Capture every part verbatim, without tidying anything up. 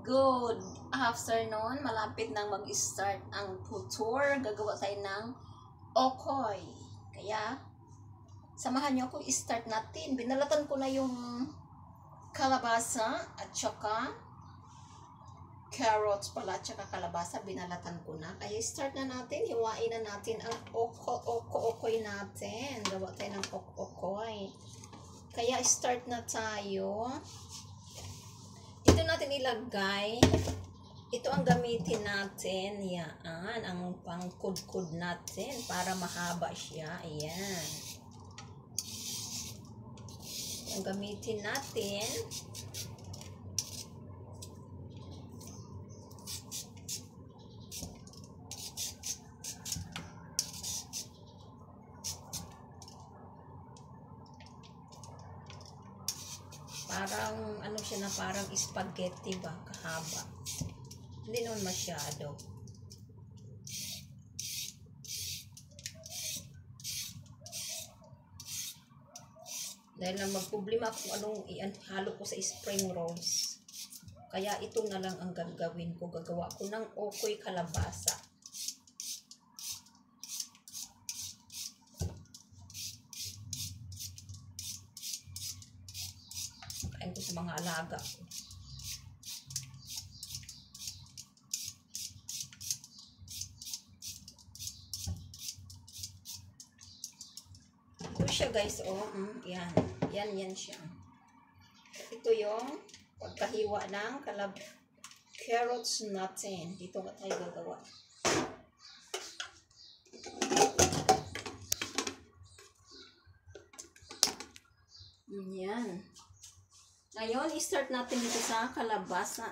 Good afternoon. Malapit nang mag-start ang food tour. Gagawa tayo ng Ukoy. Kaya, samahan nyo ako, i-start natin. Binalatan ko na yung kalabasa at saka carrots pala at saka kalabasa. Binalatan ko na. Kaya start na natin. Hiwain na natin ang Ukoy natin. Gawa tayo ng Ukoy. Kaya start na tayo. Ito natin ilagay. Ito ang gamitin natin. Yan. Ang pangkudkud natin para mahaba siya. Ayan. Ang gamitin natin. Parang, ano siya na, parang spaghetti ba? Kahaba. Hindi naman masyado. Dahil lang magproblema kung anong ihalo ko sa spring rolls. Kaya ito na lang ang gagawin ko. Gagawa ko ng Ukoy kalabasa. Kain ko sa mga alaga ko. Ito siya guys, oh. Mm, yan. Yan, yan siya. Ito yung pagkahiwa ng kalab carrots natin. Dito ka tayo gagawa. Yan. Ngayon, i-start natin dito sa kalabasa.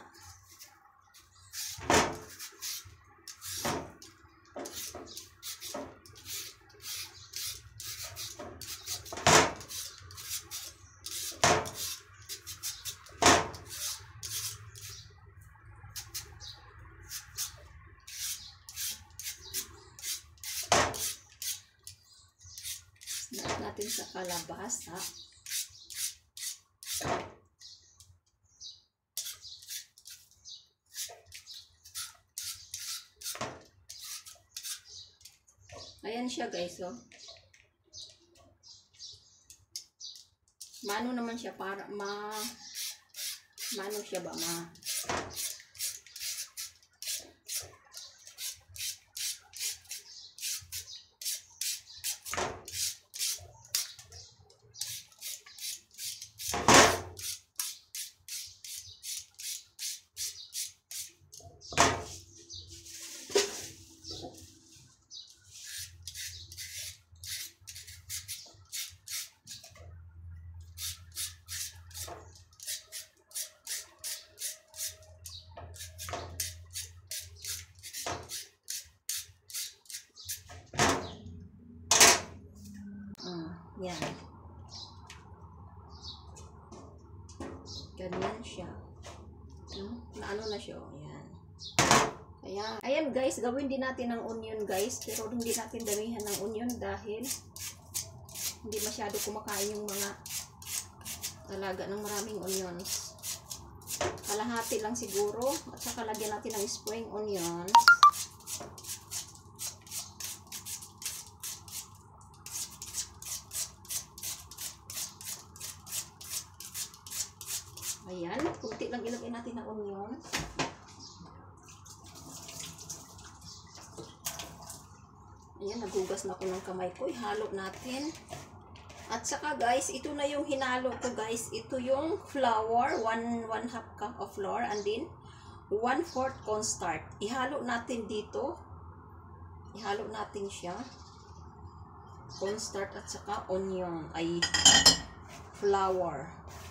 Start natin sa kalabasa. Ayan siya guys, oh. Mano naman siya para ma mano siya ba ma yan. Ganyan siya. Hmm? Na ano na siya. Ayan. Kaya, ayan guys, gawin din natin ng onion guys. Pero hindi natin damihan ng onion dahil hindi masyado kumakain yung mga talaga ng maraming onions. Kalahati lang siguro. At saka lagyan natin ng spring onion. Ayan, kunti lang ilagay natin ng onion. Ayan, nagugas na ako ng kamay ko. Ihalo natin. At saka guys, ito na yung hinalo ko guys. Ito yung flour, one, one half cup of flour, and then one fourth cornstarch. Ihalo natin dito. Ihalo natin siya. Cornstarch at saka onion, ay flour.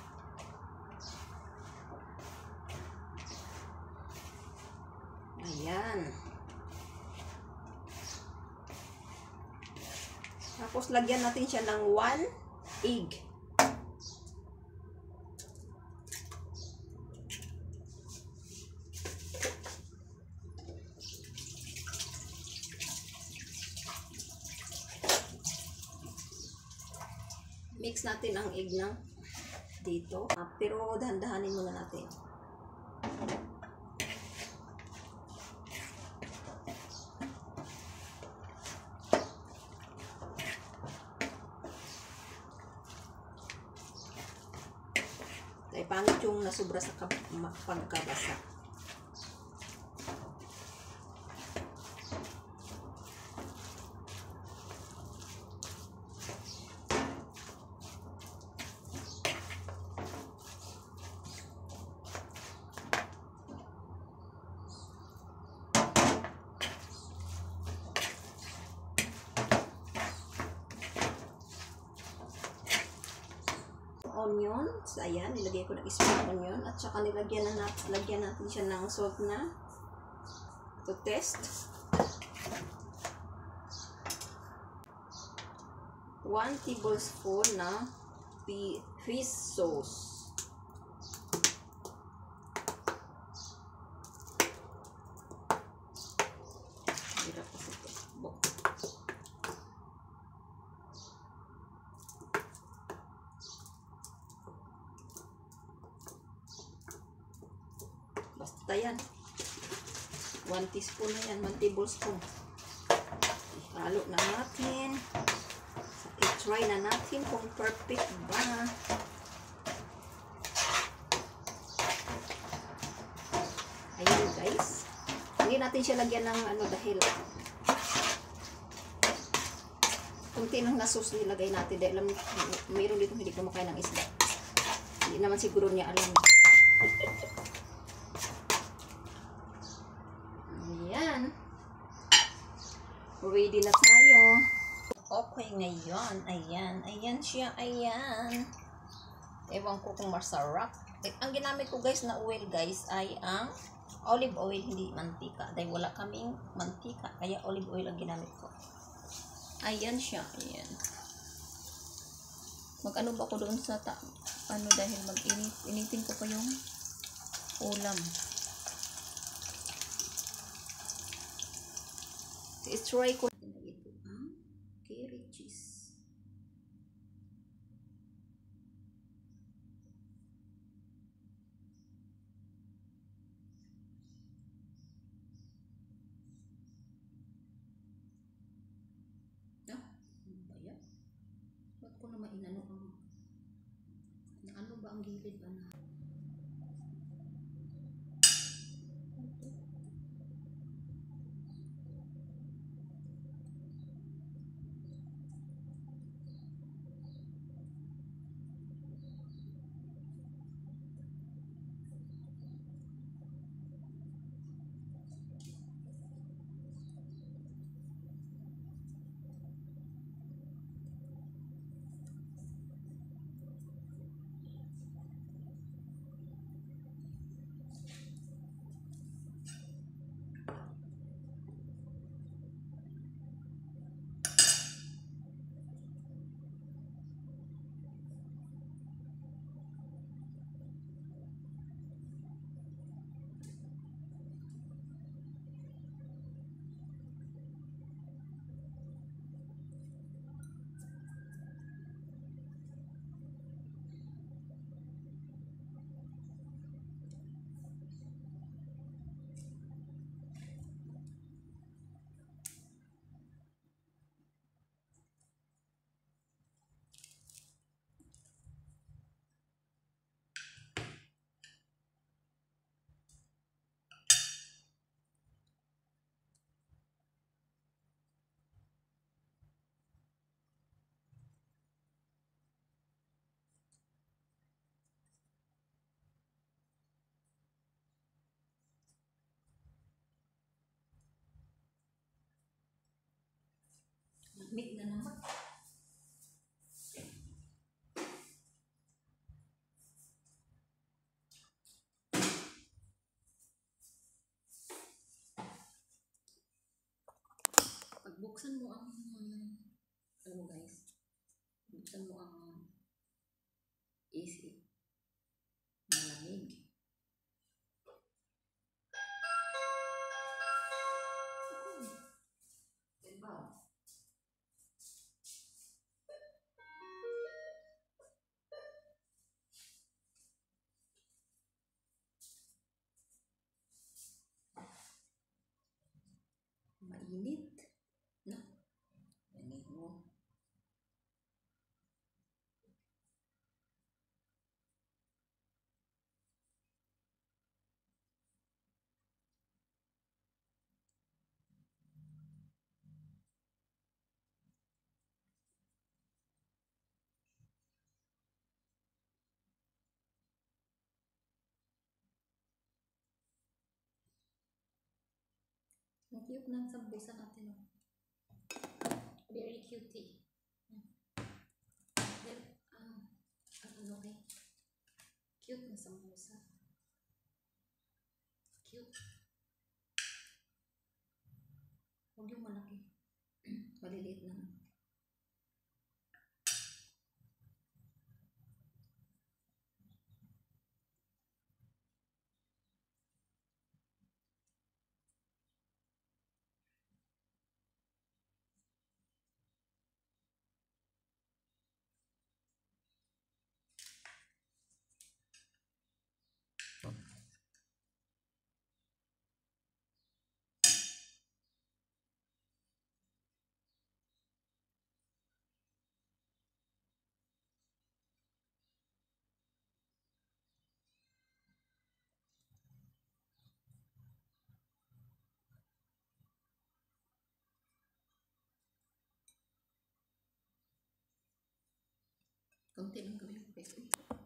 Ayan. Tapos, lagyan natin siya ng one egg. Mix natin ang egg na dito. Ah, pero dahan-dahanin muna natin. pangit yung nasobra sa pagkabasa. Onions, ayan, nilagay ko ng spring onion at saka nilagyan na natin, lagyan natin siya ng salt na to test. one tablespoon na fish sauce. Hirap kasi ito. Basta yan. one teaspoon na yan. one tablespoon. Ihalo na natin. I-try na natin kung perfect ba. Ayan guys. Hindi natin siya lagyan ng ano dahil kunti lang na sauce nilagay natin dahil alam, mayroon dito hindi kumakain ng isda. Hindi naman siguro niya alam. Ayan. Ready na tayo. Okay ngayon. Ayan. Ayan siya. Ayan. Ewan ko kung masarap. Eh, ang ginamit ko guys na oil guys ay ang olive oil, hindi mantika. Dahil wala kaming mantika. Kaya olive oil ang ginamit ko. Ayan siya. Ayan. Mag-ano ba ko doon sa ta ano dahil mag-init. Initin ko pa yung ulam. I-try ko na ito ang curry cheese. Ah, ano ba yan? Ba't ko naman inano ang na ano ba ang gilid ba na? Lamig na naman. Pagbuksan mo ang ano guys, buksan mo ang A C. Malamig. Diba? Mainit. No? Mainit mo. Ang cute ng sambusa natin. Oh. Very cutie. Hmm. Then, um, ang ano kay? Cute na sambusa. Cute. Huwag yung malaki. Maliliit lang. Konti lang gawin ko.